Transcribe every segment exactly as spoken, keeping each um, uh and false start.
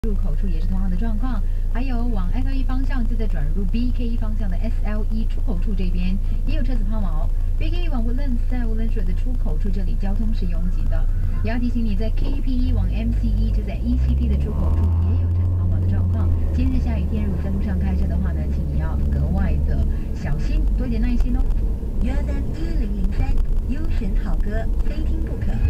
入口处也是同样的状况，还有往 S L 一方向就在转入 B K 一方向的 S L 一出口处这边也有车子抛锚。B K 一往 Woodlands 在 Woodlands 的出口处这里交通是拥挤的，也要提醒你在 K P 一往 M C 一就在 E C P 的出口处也有车子抛锚的状况。今日下雨天，如果在路上开车的话呢，请你要格外的小心，多一点耐心哦。 幺三一零零三，优选好歌，非听不可。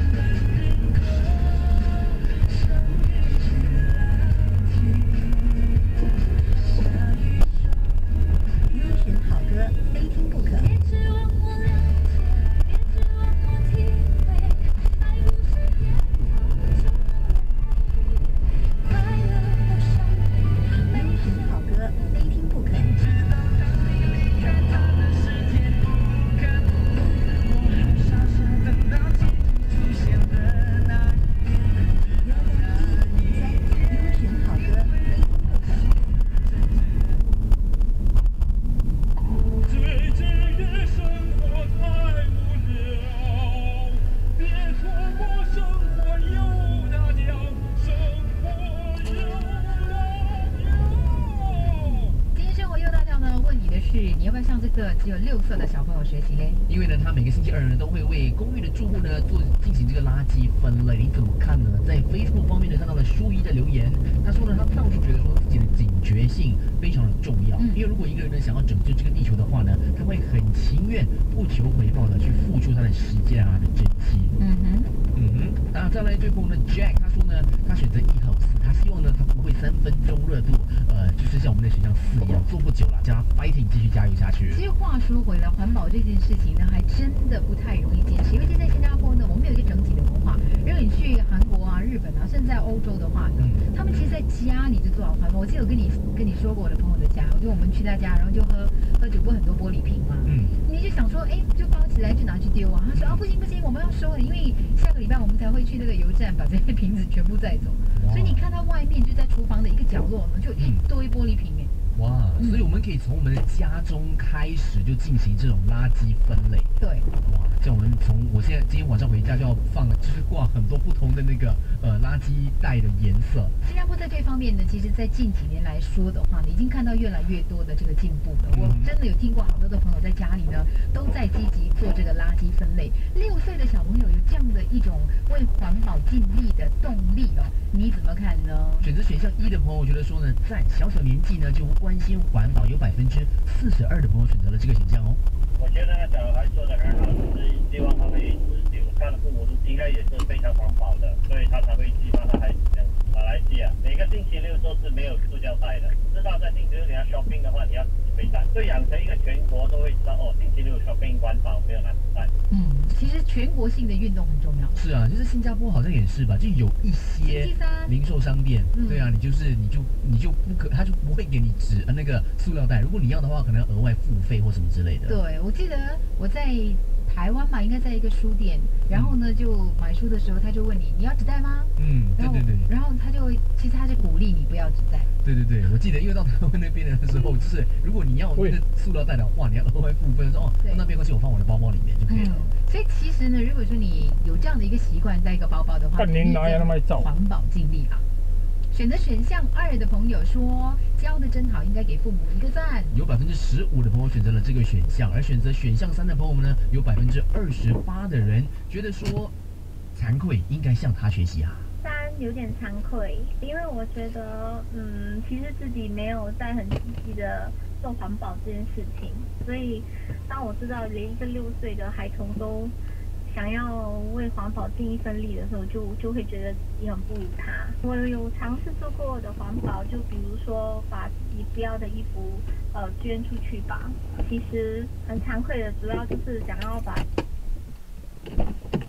你要不要向这个只有六岁的小朋友学习嘞？ 因为呢，他每个星期二呢都会为公寓的住户呢做进行这个垃圾分类，你怎么看呢？在 Facebook 方面呢看到了舒一的留言，他说呢，他倒是觉得说自己的警觉性非常的重要，嗯、因为如果一个人呢想要拯救这个地球的话呢，他会很情愿不求回报的去付出他的时间啊，他的真气。嗯哼，嗯哼。那再来最后呢 ，Jack 他说呢，他选择一号四，他希望呢他不会三分钟热度，呃，就是像我们的选项四一样做不久了，叫他 fighting 继续加油下去。 其实话说回来，环保这件事情呢，还真的不太容易坚持，因为现在新加坡呢，我们有一个整体的文化。如果你去韩国啊、日本啊，甚至在欧洲的话呢，嗯、他们其实在家里就做好环保。我记得我跟你跟你说过我的朋友的家，我就我们去他家，然后就喝喝酒，不很多玻璃瓶嘛，嗯，你就想说，哎，就包起来就拿去丢啊。他说啊，不行不行，我们要收的，因为下个礼拜我们才会去那个油站把这些瓶子全部带走。所以你看它外面就在厨房的一个角落呢，就一堆玻璃瓶哎。 哇，所以我们可以从我们的家中开始就进行这种垃圾分类。 对， 哇，像我们从我现在今天晚上回家就要放，就是挂很多不同的那个呃垃圾袋的颜色。 新加坡在这方面呢，其实在近几年来说的话呢，已经看到越来越多的这个进步了。嗯、我真的有听过好多的朋友在家里呢，都在积极做这个垃圾分类。六岁的小朋友有这样的一种为环保尽力的动力哦，你怎么看呢？ 选择选项一的朋友，我觉得说呢，在小小年纪呢就关心环保，有百分之四十二的朋友选择了这个选项哦。 我觉得小孩做的很好，就是希望他会持久。他的父母应该也是非常环保的，所以他才会希望他孩子这样。马来西亚每个星期六都是没有塑胶袋的，知道在星期六你要 shopping 的话，你要自己背带。所以养成一个全国都会知道哦，星期六 shopping 环保没有拿纸袋。 嗯，其实全国性的运动很重要。 是啊，就是新加坡好像也是吧，就有一些零售商店，嗯、对啊，你就是你就你就不可，他就不会给你纸呃那个塑料袋，如果你要的话，可能额外付费或什么之类的。 对，我记得我在台湾嘛，应该在一个书店，然后呢就买书的时候，他就问你你要纸袋吗？嗯，对对对，然后他就其实他是鼓励你不要纸袋。 对对对，我记得因为到台湾那边的时候，就是如果你要那个塑料袋的话，你要额外付费，说哦，那没关系，我放我的包包里面就可以了。 嗯、所以其实呢，如果说你有这样的一个习惯，在一个包包的话，你环保尽力啊。选择选项二的朋友说教的真好，应该给父母一个赞。 有百分之十五的朋友选择了这个选项，而选择选项三的朋友们呢，有百分之二十八的人觉得说惭愧，应该向他学习啊。 三有点惭愧，因为我觉得嗯，其实自己没有在很积极的做环保这件事情，所以当我知道连一个六岁的孩童都想要为环保尽一份力的时候，就就会觉得自己很不如他。我有尝试做过的环保，就比如说把自己不要的衣服呃捐出去吧。其实很惭愧的，主要就是想要把。